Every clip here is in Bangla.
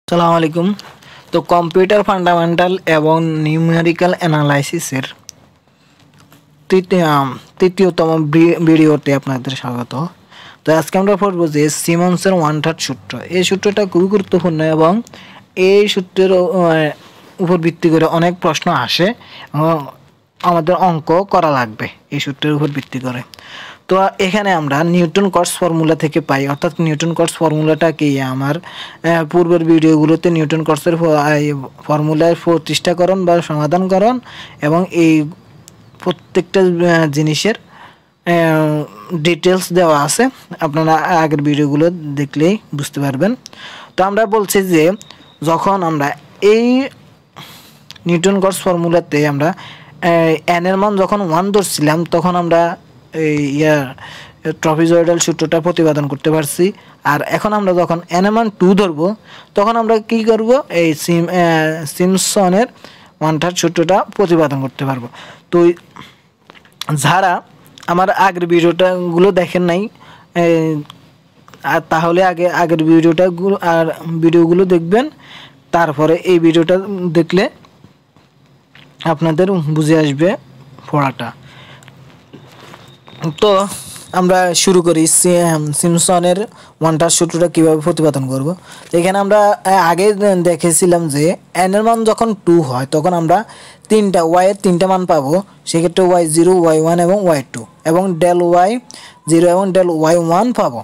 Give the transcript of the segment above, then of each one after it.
আসসালামু আলাইকুম। তো কম্পিউটার ফান্ডামেন্টাল এবং নিউমেরিক্যাল অ্যানালাইসিসের তৃতীয়তম ভিডিওতে আপনাদের স্বাগত। তো আজকে আমরা পড়ব যে সিমন্সের ওয়ান থার্ড সূত্র। এই সূত্রটা খুবই গুরুত্বপূর্ণ এবং এই সূত্রের উপর ভিত্তি করে অনেক প্রশ্ন আসে, আমাদের অঙ্ক করা লাগবে এই সূত্রের উপর ভিত্তি করে। তো এখানে আমরা নিউটন কটস ফর্মুলা থেকে পাই, অর্থাৎ নিউটন কটস ফর্মুলাটা কি আমার পূর্বের ভিডিওগুলোতে নিউটন কটসের ফর্মুলার প্রতিষ্ঠাকরণ বা সমাধানকরণ এবং এই প্রত্যেকটা জিনিসের ডিটেলস দেওয়া আছে, আপনারা আগের ভিডিওগুলো দেখলেই বুঝতে পারবেন। তো আমরা বলছি যে যখন আমরা এই নিউটন কটস ফর্মুলাতে আমরা এন এর মান যখন 1 ধরছিলাম তখন আমরা ট্রপিজয়েডাল সূত্রটা প্রতিপাদন করতে পারছি। আর এখন আমরা যখন এন এর মান 2 ধরবো তখন আমরা কি করব, এই সিমসনের ওয়ান থার্ড সূত্রটা প্রতিপাদন করতে পারবো। তো যারা আমার আগের ভিডিওটাগুলো দেখেন নাই, আর তাহলে আগের ভিডিওগুলো দেখবেন, তারপরে এই ভিডিওটা দেখলে আপনাদের বুঝে আসবে পড়াটা। তো আমরা শুরু করি সিমসনের ওয়ান থার্ড সূত্রটা কীভাবে প্রতিপাদন করব। তো এখানে আমরা আগে দেখেছিলাম যে এন এর মান যখন 2 হয় তখন আমরা ওয়াইয়ের তিনটা মান পাবো। সেক্ষেত্রে y0, y1 এবং y2 এবং ডেল y0 এবং ডেল y1 পাবো।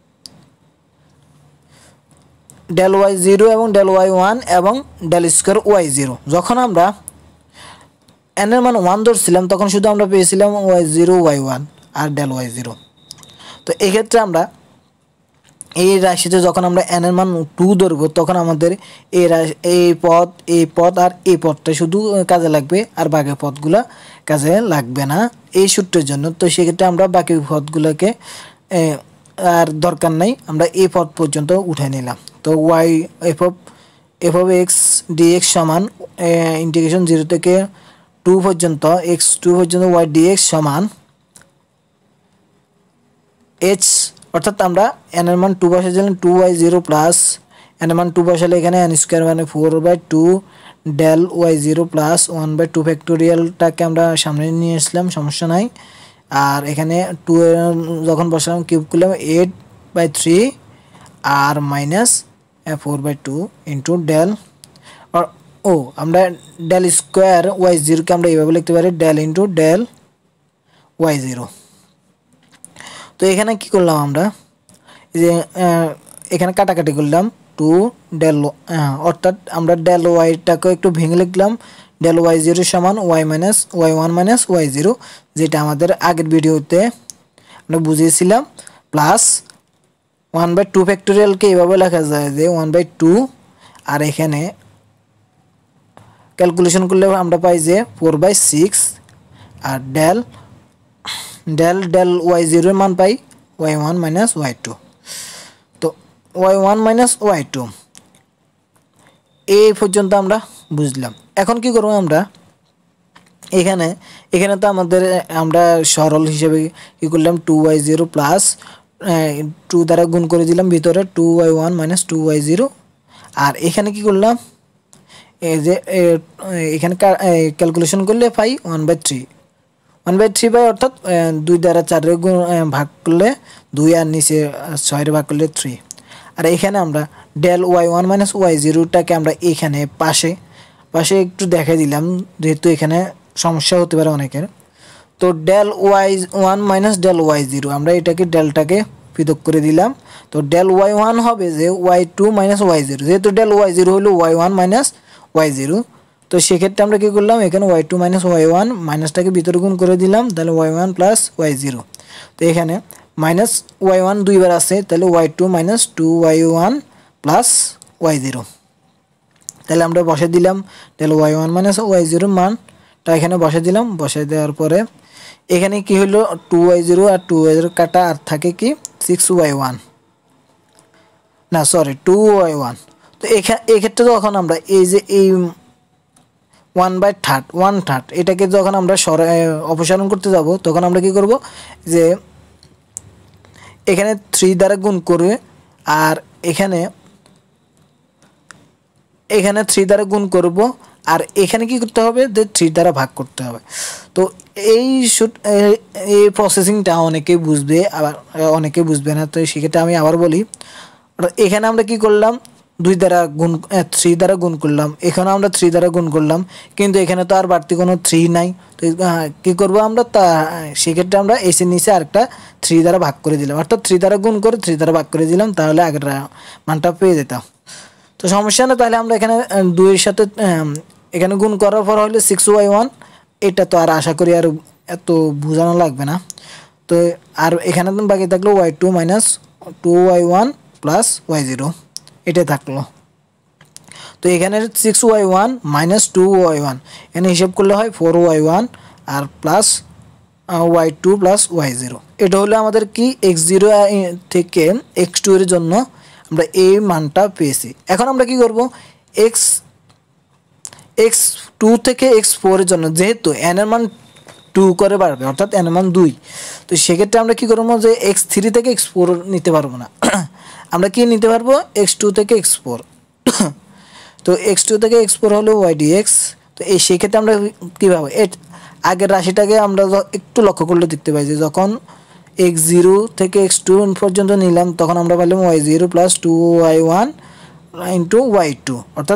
ডেল y0 এবং ডেল y1 এবং ডেল স্কোয়ার y0। যখন আমরা এন এর মান 1 ধরছিলাম তখন শুধু আমরা পেয়েছিলাম y0, y1 আর ডেল y0। তো এক্ষেত্রে আমরা এই রাশিতে যখন আমরা এন এর মান 2 ধরবো তখন আমাদের এই পদ আর এই পদটা শুধু কাজে লাগবে, আর বাকি পদগুলো কাজে লাগবে না এই সূত্রের জন্য। তো সেক্ষেত্রে আমরা বাকি পদগুলোকে আর দরকার নাই, আমরা এই পদ পর্যন্ত উঠে নিলাম। তো এফ অফ এক্স ডিএক্স সমান ইন্টিগ্রেশন 0 থেকে 2 পর্যন্ত x2 পর্যন্ত y dx সমান h, অর্থাৎ আমরা n এর মান 2 বসাইছিলাম 2y0 প্লাস n এর মান 2 বসালে এখানে n স্কোয়ার মানে 4/2 ডেল y0 প্লাস 1/2 ফ্যাক্টোরিয়ালটাকে আমরা সামনে নিয়ে আসলাম, সমস্যা নাই। আর এখানে 2 যখন বসালাম কিউব করলাম 8/3 আর মাইনাস 4/2 ইন্টু ডেল আমরা ডেল স্কোয়ার y0 কে আমরা এইভাবে লিখতে পারি ডেল ইন্টু ডেল y0। তো এখানে কি করলাম আমরা, যে এখানে কাটাকাটি করলাম 2 ডেল, অর্থাৎ আমরা ডেল ওয়াইটাকে একটু ভেঙে লিখলাম ডেল y0 সমান y1 মাইনাস y0, যেটা আমাদের আগের ভিডিওতে আমরা বুঝিয়েছিলাম, প্লাস 1/2 ফ্যাক্টোরিয়ালকে এইভাবে লেখা যায় যে 1/2, আর এখানে ক্যালকুলেশন করলে আমরা পাই যে 4/6 আর ডেল y0 এর মান পাই y1 মাইনাস y2। তো y1 মাইনাস y2 এই পর্যন্ত আমরা বুঝলাম। এখন কি করব, আমরা এখানে তো আমরা সরল হিসেবে কি করলাম 2y0 প্লাস 2 দ্বারা গুণ করে দিলাম ভিতরে 2y1 মাইনাস 2y0। আর এখানে কি করলাম, এই যে এখানে ক্যালকুলেশন করলে পাই 1/3 পাই, অর্থাৎ 2 দ্বারা 4 ভাগ করলে 2 আর নিচে 6 ভাগ করলে 3। আর এখানে আমরা ডেল y1 মাইনাস y0টাকে আমরা এখানে পাশে একটু দেখে দিলাম, যেহেতু এখানে সমস্যা হতে পারে অনেকের। তো del y1 minus del y0 আমরা ডেলটাকে পৃথক করে দিলাম। তো ডেল y1 হবে যে y2 মাইনাস y0, যেহেতু ডেল y0 হলো y1 মাইনাস y0। তো সেক্ষেত্রে আমরা কী করলাম, এখানে y2 মাইনাস y1 মাইনাসটাকে ভিতরে গুণ করে দিলাম, তাহলে y1 প্লাস y0। তো এখানে মাইনাস y1 দুইবার আছে, তাহলে y2 minus 2y1 plus y0। তাহলে আমরা বসে দিলাম তাহলে y1 মাইনাস y0 মানটা এখানে বসে দিলাম। বসে দেওয়ার পরে এখানে কি হলো 2y0 আর 2y0 কাটা, আর থাকে কি 6y1, না সরি 2y1। তো এক্ষেত্রে যখন আমরা এই যে এই 1/3 এটাকে যখন আমরা অপসারণ করতে যাব তখন আমরা কি করব, যে এখানে 3 দ্বারা গুণ করে আর এখানে এখানে 3 দ্বারা গুণ করব আর এখানে কি করতে হবে যে 3 দ্বারা ভাগ করতে হবে। তো এই প্রসেসিংটা অনেকেই বুঝবে আবার অনেকেই বুঝবে না, তো সেক্ষেত্রে আমি আবার বলি। এখানে আমরা কি করলাম 2 দ্বারা গুণ 3 দ্বারা গুণ করলাম, এখানে আমরা 3 দ্বারা গুণ করলাম, কিন্তু এখানে তো আর বাড়তি কোনো 3 নাই। তো কী করবো আমরা, তা সেক্ষেত্রে আমরা এসে নিচে আরেকটা 3 দ্বারা ভাগ করে দিলাম, অর্থাৎ 3 দ্বারা গুণ করে 3 দ্বারা ভাগ করে দিলাম, তাহলে আগের মানটা পেয়ে যেতাম। তো সমস্যা না, তাহলে আমরা এখানে 2 এর সাথে এখানে গুণ করার পর হলে 6y1, এটা তো আর আশা করি আর এত বোঝানো লাগবে না। তো আর এখানে বাকি থাকলো y2 minus 2y1 plus y0, এটা থাকলো। তো এখানে 6y1 মাইনাস 2y1 এখানে হিসাব করলে হয় 4y1 আর প্লাস y2 প্লাস y0। এটা হলো আমাদের কি x0 থেকে x2 এর জন্য আমরা এই মানটা পেয়েছি। এখন আমরা কি করব, x2 থেকে x4 এর জন্য যেহেতু n এর মান 2 করে বাড়বে, অর্থাৎ n এর মান 2, তো সেক্ষেত্রে আমরা কি করবো যে x3 থেকে x4 নিতে পারবো না, আমরা কি নিতে পারবো x2 থেকে x4। তো x2 থেকে x4 হলো y dx। তো এই সেক্ষেত্রে আমরা কীভাবে আগের রাশিটাকে আমরা একটু লক্ষ্য করলে দেখতে পাই যে যখন x0 থেকে x2 পর্যন্ত নিলাম তখন আমরা পাইলাম y0 plus 2y1 into y2, অর্থাৎ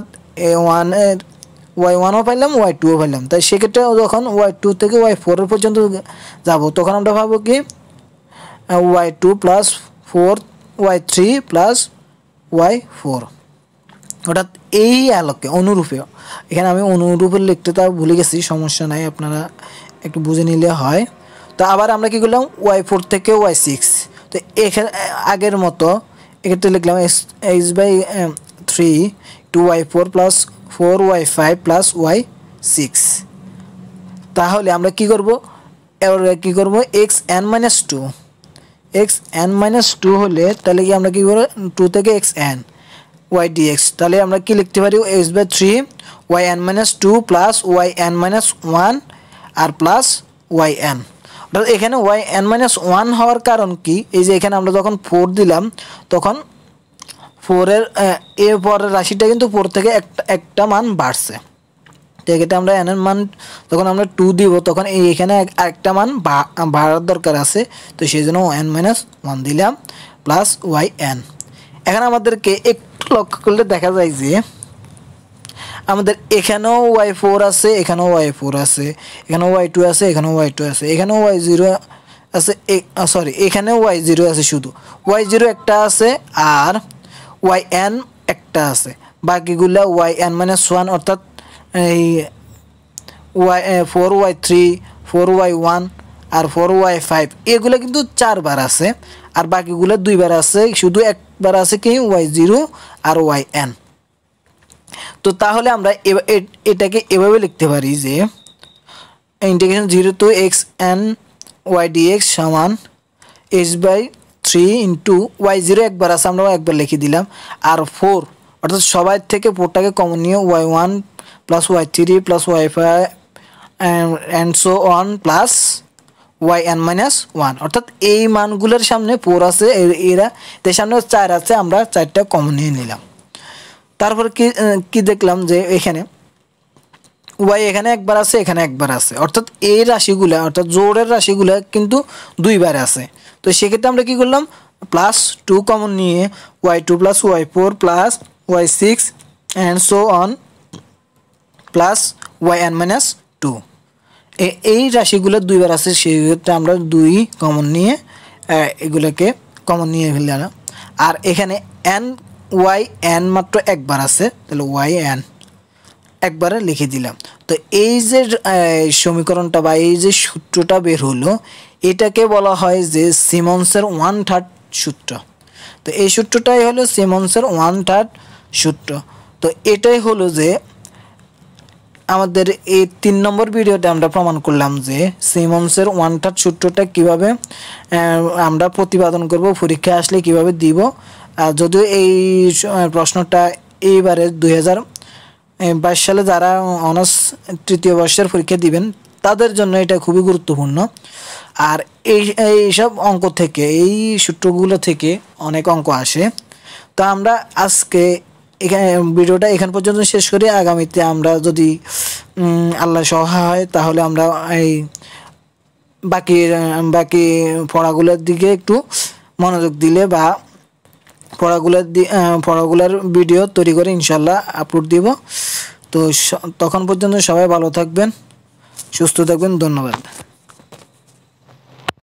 y1ও পাইলাম y2ও পাইলাম। তাই সেক্ষেত্রে যখন y2 থেকে y4 পর্যন্ত যাব তখন আমরা ভাবো কি y2 plus 4 y3 plus y4, অর্থাৎ এই আলোকে অনুরূপে, এখানে আমি অনুরূপে লিখতে তা ভুলে গেছি, সমস্যা নাই, আপনারা একটু বুঝে নিলে হয়। তো আবার আমরা কি করলাম y4 থেকে y6, তো এখানে আগের মতো এক্ষেত্রে লিখলাম x/3 two y4 plus 4y5 plus y6। তাহলে আমরা কি করব, এবার কি করব xn-2 হলে তাহলে কি আমরা কি করব 2 থেকে xn y dx, তাহলে আমরা কি লিখতে পারি x/3 yn-2 প্লাস yn-1 আর প্লাস yn। অর্থাৎ এখানে yn-1 হওয়ার কারণ কি, এই যে এখানে আমরা যখন 4 দিলাম তখন 4 এর পরের রাশিটা কিন্তু 4 থেকে একটা মান বাড়ছে। তো এক্ষেত্রে আমরা n এর মান যখন আমরা 2 দিব তখন এখানে একটা মান বাড়ার দরকার আছে, তো সেই জন্য n-1 দিলাম প্লাস yn। এখন আমাদেরকে একটু লক্ষ্য করলে দেখা যায় যে আমাদের এখানেও y4 আছে, এখানেও y4 আছে, এখানেও y2 আছে, এখানেও y2 আছে, এখানেও y0 আছে, সরি এখানেও y0 আছে, শুধু y0 একটা আছে আর yn একটা আছে, বাকিগুলা yn-1 অর্থাৎ এই 4y3 4y1 আর 4y5 এগুলো কিন্তু 4 বার আছে আর বাকিগুলো 2 বার আছে, শুধু একবার আছে কি y0 আর yn। তো তাহলে আমরা এটাকে এভাবে লিখতে পারি যে integration 0 to xn y dx সমান h/3 ইন্টু y0 একবার আছে আমরা একবার লিখে দিলাম, আর 4 অর্থাৎ সবাই থেকে 4টাকে কমন নিয়ে y1 plus y3 plus y5 and so on plus yn-1, অর্থাৎ এই মানগুলোর সামনে 4 আছে, এরা এর সামনে 4 আছে, আমরা 4টা কমন নিয়ে নিলাম। তারপর কি দেখলাম যে এখানে y এখানে একবার আছে, এখানে একবার আছে, অর্থাৎ এই রাশিগুলা অর্থাৎ জোড়ের রাশিগুলা কিন্তু 2 বার আছে। তো সেক্ষেত্রে আমরা কি করলাম প্লাস 2 কমন নিয়ে y2 plus y4 plus y6 and so on plus yn-2, এই রাশিগুলো 2 বার আছে, সেক্ষেত্রে আমরা 2 কমন নিয়ে এগুলোকে কমন নিয়ে ফেললাম। আর এখানে yn মাত্র একবার আছে, তাহলে yn একবারে লিখে দিলাম। তো এই যে সমীকরণটা বা এই যে সূত্রটা বের হলো এটাকে বলা হয় যে সিমন্সের 1/3 সূত্র। তো এই সূত্রটাই হলো সিমন্সের 1/3 সূত্র। তো এটাই হলো যে আমাদের এই 3 নম্বর ভিডিওতে আমরা প্রমাণ করলাম যে সিমন্সের 1/3 সূত্রটা কিভাবে আমরা প্রতিপাদন করব, পরীক্ষায় আসলে কিভাবে দিব। যদিও এই প্রশ্নটা এইবারে 2022 সালে যারা অনার্স তৃতীয় বর্ষের পরীক্ষা দিবেন তাদের জন্য এটা খুবই গুরুত্বপূর্ণ। আর এইসব অঙ্ক থেকে এই সূত্রগুলো থেকে অনেক অঙ্ক আসে। তো আমরা আজকে এখানে ভিডিওটা এখান পর্যন্ত শেষ করি। আগামীতে আমরা যদি আল্লাহ সহায় হয় তাহলে আমরা এই বাকি বাকি পড়াগুলোর দিকে একটু মনোযোগ দিলে বা পড়াগুলোর ভিডিও তৈরি করে ইনশাল্লাহ আপলোড দিব। তো তখন পর্যন্ত সবাই ভালো থাকবেন, সুস্থ থাকবেন। ধন্যবাদ।